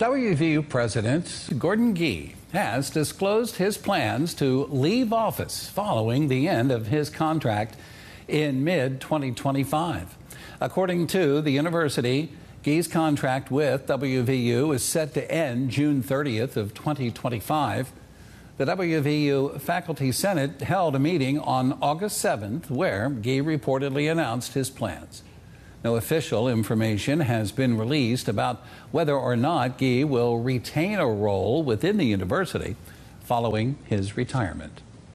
WVU President Gordon Gee has disclosed his plans to leave office following the end of his contract in mid-2025. According to the university, Gee's contract with WVU is set to end June 30th of 2025. The WVU Faculty Senate held a meeting on August 7th where Gee reportedly announced his plans. No official information has been released about whether or not Gee will retain a role within the university following his retirement.